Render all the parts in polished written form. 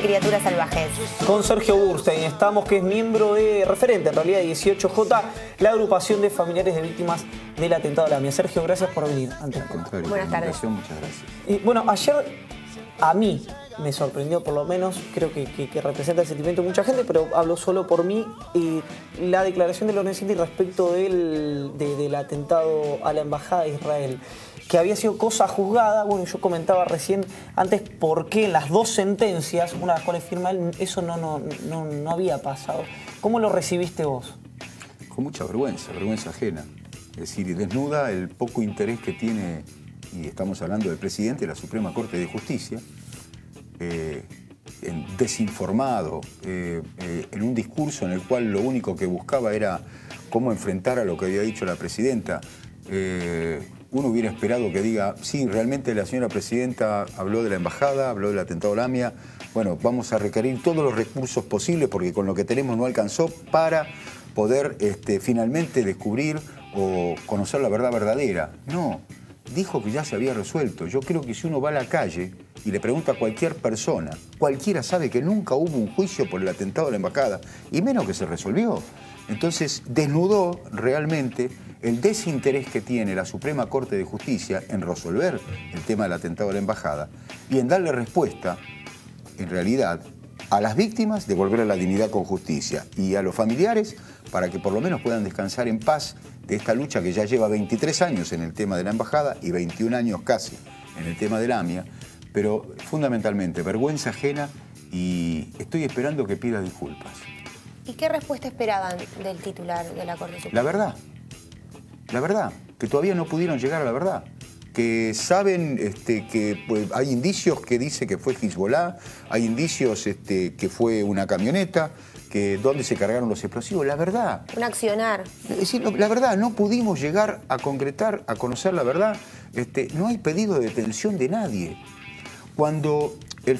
Criaturas Salvajes. Con Sergio Burstein estamos, que es miembro de referente, en realidad, de 18J, la agrupación de familiares de víctimas del atentado a la AMIA. Sergio, gracias por venir. Buenas tardes. Muchas gracias. Bueno, ayer a mí me sorprendió, por lo menos, creo que representa el sentimiento de mucha gente, pero hablo solo por mí, la declaración de Lorenzetti respecto del atentado a la Embajada de Israel, que había sido cosa juzgada. Bueno, yo comentaba recién antes por qué en las dos sentencias, una de las cuales firma él, eso no había pasado. ¿Cómo lo recibiste vos? Con mucha vergüenza ajena. Es decir, desnuda el poco interés que tiene, y estamos hablando del presidente de la Suprema Corte de Justicia, desinformado, en un discurso en el cual lo único que buscaba era cómo enfrentar a lo que había dicho la presidenta. Uno hubiera esperado que diga, sí, realmente la señora presidenta habló de la embajada, habló del atentado a la AMIA, bueno, vamos a requerir todos los recursos posibles porque con lo que tenemos no alcanzó para poder finalmente descubrir o conocer la verdad verdadera. No, dijo que ya se había resuelto. Yo creo que si uno va a la calle y le pregunta a cualquier persona, cualquiera sabe que nunca hubo un juicio por el atentado a la embajada, y menos que se resolvió. Entonces desnudó realmente el desinterés que tiene la Suprema Corte de Justicia en resolver el tema del atentado a la embajada y en darle respuesta, en realidad, a las víctimas, devolver la dignidad con justicia, y a los familiares para que por lo menos puedan descansar en paz de esta lucha que ya lleva 23 años en el tema de la embajada y 21 años casi en el tema de la AMIA, pero fundamentalmente vergüenza ajena, y estoy esperando que pida disculpas. ¿Y qué respuesta esperaban del titular de la Corte Suprema? La verdad, que todavía no pudieron llegar a la verdad. Que saben que pues, hay indicios que dice que fue Hezbollah, hay indicios que fue una camioneta, que dónde se cargaron los explosivos. La verdad. Un accionar. Es decir, la verdad, no pudimos llegar a concretar, a conocer la verdad. No hay pedido de detención de nadie. Cuando el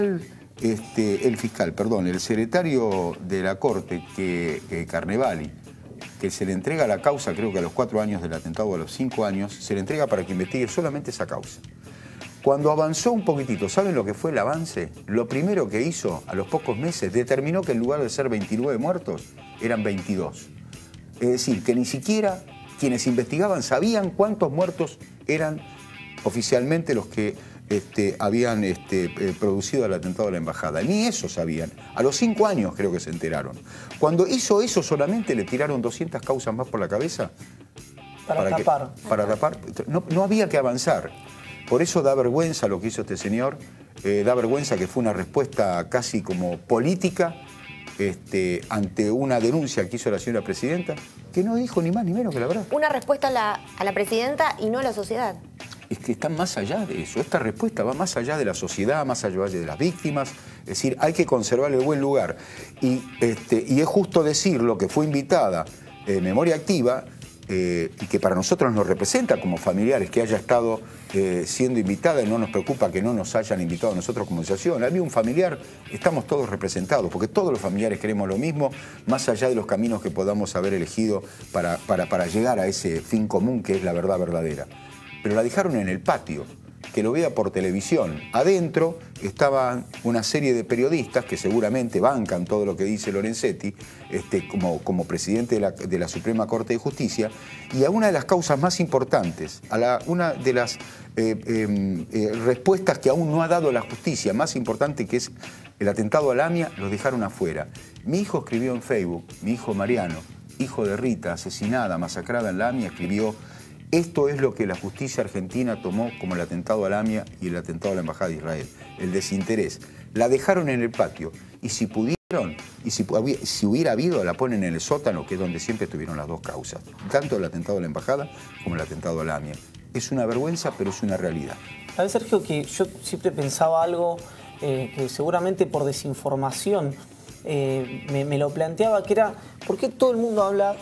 secretario de la Corte, Carnevali, que se le entrega la causa, creo que a los 4 años del atentado, a los 5 años, se le entrega para que investigue solamente esa causa. Cuando avanzó un poquitito, ¿saben lo que fue el avance? Lo primero que hizo, a los pocos meses, determinó que en lugar de ser 29 muertos, eran 22. Es decir, que ni siquiera quienes investigaban sabían cuántos muertos eran oficialmente los que habían producido el atentado a la embajada. Ni eso sabían. A los 5 años creo que se enteraron. Cuando hizo eso solamente le tiraron 200 causas más por la cabeza. Para tapar. No había que avanzar. Por eso da vergüenza lo que hizo este señor. Da vergüenza que fue una respuesta casi como política ante una denuncia que hizo la señora presidenta, que no dijo ni más ni menos que la verdad. Una respuesta a la presidenta y no a la sociedad. Es que está más allá de eso. Esta respuesta va más allá de la sociedad, más allá de las víctimas. Es decir, hay que conservar el buen lugar. Y es justo decirlo, que fue invitada Memoria Activa, y que para nosotros nos representa como familiares que haya estado siendo invitada, y no nos preocupa que no nos hayan invitado a nosotros como asociación. Había un familiar, estamos todos representados, porque todos los familiares queremos lo mismo, más allá de los caminos que podamos haber elegido para llegar a ese fin común que es la verdad verdadera. Pero la dejaron en el patio, que lo vea por televisión. Adentro estaban una serie de periodistas que seguramente bancan todo lo que dice Lorenzetti, como presidente de la Suprema Corte de Justicia, y a una de las causas más importantes, una de las respuestas que aún no ha dado la justicia, más importante, que es el atentado a la AMIA, los dejaron afuera. Mi hijo escribió en Facebook, mi hijo Mariano, hijo de Rita, asesinada, masacrada en la AMIA, escribió: esto es lo que la justicia argentina tomó como el atentado a la AMIA y el atentado a la Embajada de Israel, el desinterés. La dejaron en el patio, y si pudieron, y si hubiera habido, la ponen en el sótano, que es donde siempre estuvieron las dos causas, tanto el atentado a la Embajada como el atentado a la AMIA. Es una vergüenza, pero es una realidad. ¿Sabes, Sergio, que yo siempre pensaba algo que seguramente por desinformación me lo planteaba, que era ¿por qué todo el mundo hablaba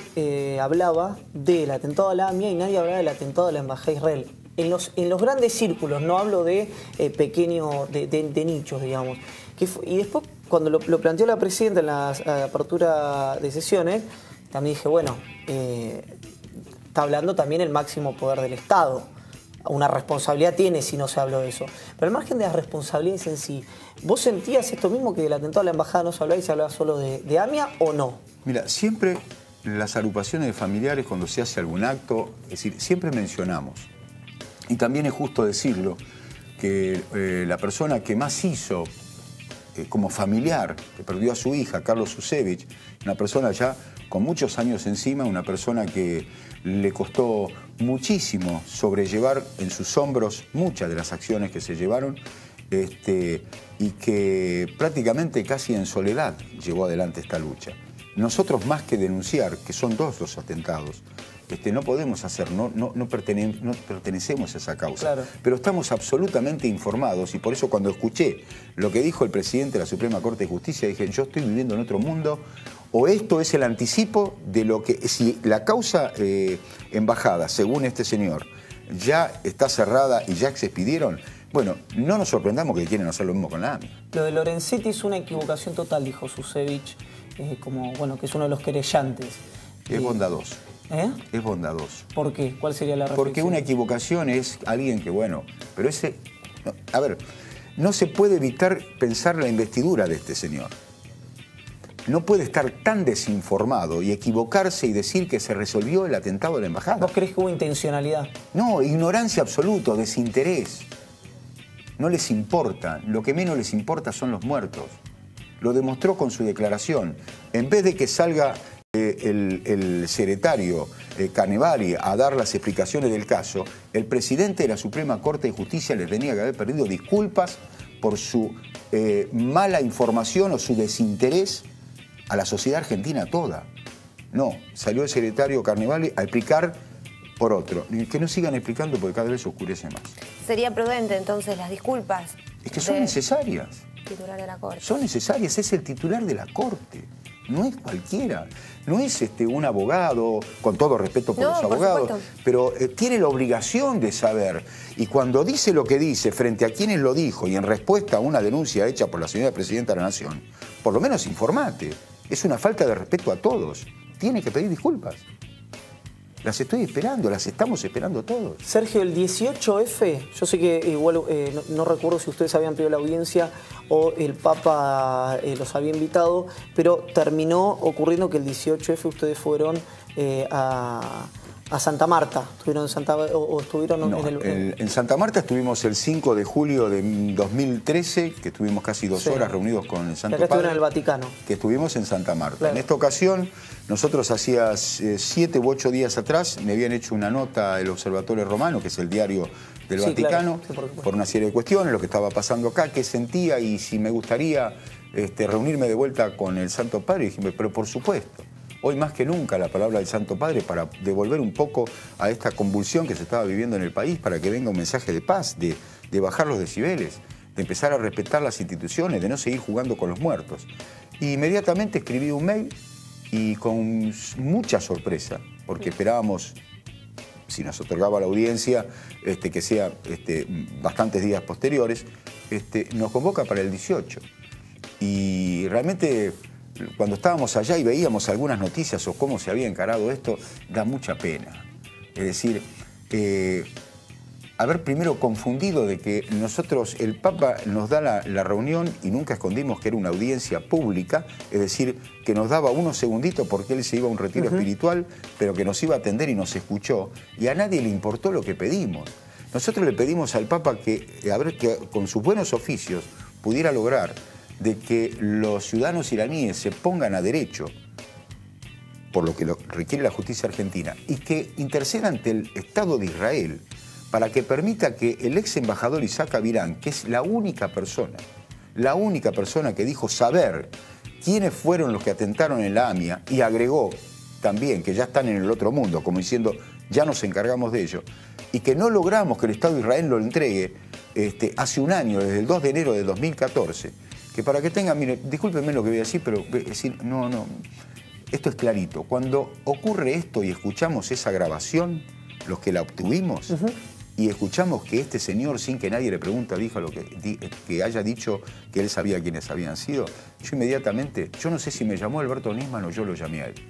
del atentado a la AMIA y nadie hablaba del atentado a la Embajada de Israel? En los grandes círculos, no hablo de pequeños, de nichos, digamos. Y después, cuando lo planteó la presidenta en la apertura de sesiones, también dije, bueno, está hablando también el máximo poder del Estado. una responsabilidad tiene si no se habló de eso. Pero al margen de las responsabilidades en sí, ¿vos sentías esto mismo, que del atentado a la embajada no se hablaba y se hablaba solo de AMIA o no? Mira, siempre las agrupaciones de familiares, cuando se hace algún acto, es decir, siempre mencionamos, y también es justo decirlo, que la persona que más hizo como familiar, que perdió a su hija, Carlos Susevich, una persona ya con muchos años encima, una persona que le costó muchísimo sobrellevar en sus hombros muchas de las acciones que se llevaron, y que prácticamente casi en soledad llevó adelante esta lucha. Nosotros, más que denunciar, que son dos los atentados, no podemos hacer, no pertenecemos a esa causa. Claro. Pero estamos absolutamente informados, y por eso cuando escuché lo que dijo el presidente de la Suprema Corte de Justicia, dije, yo estoy viviendo en otro mundo, o esto es el anticipo de lo que, si la causa embajada, según este señor, ya está cerrada y ya se expidieron, bueno, no nos sorprendamos que quieren hacer lo mismo con la AMIA. Lo de Lorenzetti es una equivocación total, dijo Susevich, como, bueno, que es uno de los querellantes. Es bondadoso. ¿Eh? Es bondadoso. ¿Por qué? ¿Cuál sería la reflexión? Porque una equivocación es alguien que, bueno, pero ese... No, a ver, no se puede evitar pensar la investidura de este señor. No puede estar tan desinformado y equivocarse y decir que se resolvió el atentado de la embajada. ¿Vos creés que hubo intencionalidad? No, ignorancia absoluta, desinterés. No les importa. Lo que menos les importa son los muertos. Lo demostró con su declaración. En vez de que salga el secretario Carnevali a dar las explicaciones del caso, el presidente de la Suprema Corte de Justicia le tenía que haber pedido disculpas por su mala información o su desinterés a la sociedad argentina toda. No, salió el secretario Carnevali a explicar por otro. Que no sigan explicando porque cada vez se oscurece más. ¿Sería prudente entonces las disculpas? Es que son necesarias. Titular de la Corte. Son necesarias, es el titular de la Corte. No es cualquiera, no es un abogado, con todo respeto por los abogados, pero tiene la obligación de saber. Y cuando dice lo que dice frente a quienes lo dijo y en respuesta a una denuncia hecha por la señora Presidenta de la Nación, por lo menos informate. Es una falta de respeto a todos. Tiene que pedir disculpas. Las estoy esperando, las estamos esperando todos. Sergio, el 18F, yo sé que igual no recuerdo si ustedes habían pedido la audiencia o el Papa los había invitado, pero terminó ocurriendo que el 18F ustedes fueron a Santa Marta. ¿Estuvieron en Santa o estuvieron no, en Santa Marta estuvimos el 5 de julio de 2013, que estuvimos casi 2 horas reunidos con el Santo Padre. Estuvieron en el Vaticano. Que estuvimos en Santa Marta. Claro. En esta ocasión, nosotros hacía 7 u 8 días atrás, me habían hecho una nota el Observatorio Romano, que es el diario del Vaticano, claro. Sí, por una serie de cuestiones, lo que estaba pasando acá, qué sentía y si me gustaría reunirme de vuelta con el Santo Padre. Y dije, pero por supuesto. Hoy más que nunca la palabra del Santo Padre para devolver un poco a esta convulsión que se estaba viviendo en el país, para que venga un mensaje de paz, de bajar los decibeles, de empezar a respetar las instituciones, de no seguir jugando con los muertos. Y inmediatamente escribí un mail y con mucha sorpresa, porque esperábamos, si nos otorgaba la audiencia, que sea bastantes días posteriores, nos convoca para el 18. Y realmente, cuando estábamos allá y veíamos algunas noticias o cómo se había encarado esto, da mucha pena. Es decir, haber primero confundido de que nosotros, el Papa nos da la reunión y nunca escondimos que era una audiencia pública, es decir, que nos daba unos segunditos porque él se iba a un retiro espiritual, pero que nos iba a atender y nos escuchó, y a nadie le importó lo que pedimos. Nosotros le pedimos al Papa que con sus buenos oficios pudiera lograr de que los ciudadanos iraníes se pongan a derecho por lo que requiere la justicia argentina y que interceda ante el Estado de Israel para que permita que el ex embajador Isaac Avirán, que es la única persona que dijo saber quiénes fueron los que atentaron en la AMIA, y agregó también que ya están en el otro mundo, como diciendo, ya nos encargamos de ello, y que no logramos que el Estado de Israel lo entregue hace un año, desde el 2 de enero de 2014, que para que tengan, mire, discúlpenme lo que voy a decir, pero esto es clarito. Cuando ocurre esto y escuchamos esa grabación, los que la obtuvimos, y escuchamos que este señor, sin que nadie le pregunte, dijo lo que haya dicho que él sabía quiénes habían sido, yo inmediatamente, yo no sé si me llamó Alberto Nisman o yo lo llamé a él.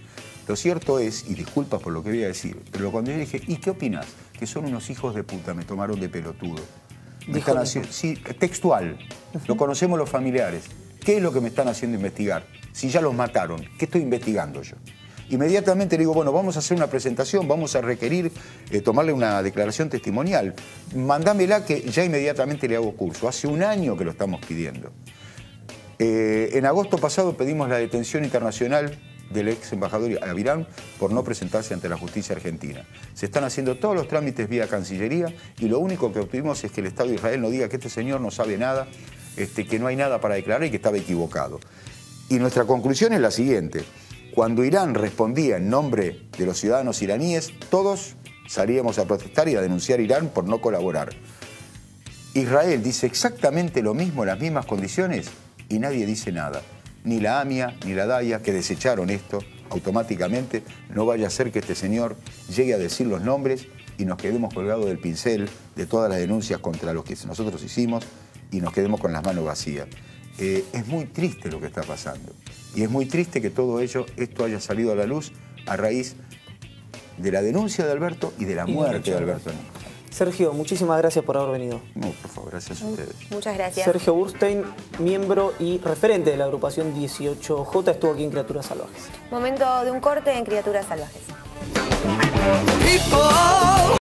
Lo cierto es, y disculpas por lo que voy a decir, pero cuando yo dije, ¿y qué opinas? Que son unos hijos de puta, me tomaron de pelotudo. Me están haciendo, sí, textual, lo conocemos los familiares. ¿Qué es lo que me están haciendo investigar? Si ya los mataron, ¿qué estoy investigando yo? Inmediatamente le digo, bueno, vamos a hacer una presentación, vamos a requerir tomarle una declaración testimonial. Mándamela que ya inmediatamente le hago curso. Hace un año que lo estamos pidiendo. En agosto pasado pedimos la detención internacional del ex embajador Avirán por no presentarse ante la justicia argentina. Se están haciendo todos los trámites vía Cancillería y lo único que obtuvimos es que el Estado de Israel nos diga que este señor no sabe nada, que no hay nada para declarar y que estaba equivocado. Y nuestra conclusión es la siguiente. Cuando Irán respondía en nombre de los ciudadanos iraníes, todos salíamos a protestar y a denunciar a Irán por no colaborar. Israel dice exactamente lo mismo en las mismas condiciones y nadie dice nada. Ni la AMIA ni la DAIA, que desecharon esto automáticamente, no vaya a ser que este señor llegue a decir los nombres y nos quedemos colgados del pincel de todas las denuncias contra los que nosotros hicimos y nos quedemos con las manos vacías. Es muy triste lo que está pasando. Y es muy triste que todo esto haya salido a la luz a raíz de la denuncia de Alberto y de la muerte de Alberto Nisman. Sergio, muchísimas gracias por haber venido. No, por favor, gracias a ustedes. Muchas gracias. Sergio Burstein, miembro y referente de la agrupación 18J, estuvo aquí en Criaturas Salvajes. Momento de un corte en Criaturas Salvajes.